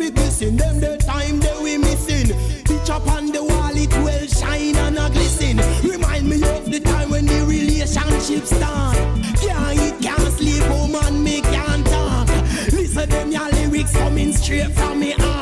we glisten. Them the time that we missing. Picture upon the wall, it will shine and a glisten. Remind me of the time when the relationship start. Can't eat, can't sleep, woman, me can't talk. Listen them your lyrics coming straight from me heart.